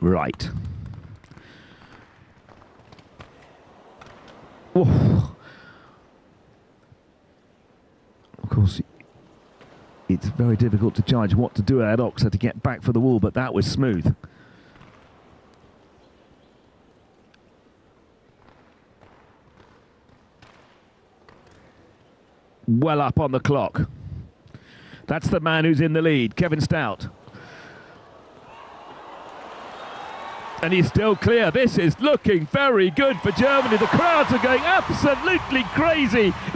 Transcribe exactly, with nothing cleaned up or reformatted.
right. Oh. Of course, it's very difficult to judge what to do at Oxford to get back for the wall, but that was smooth. Well up on the clock. That's the man who's in the lead, Kevin Stout. And he's still clear. This is looking very good for Germany. The crowds are going absolutely crazy.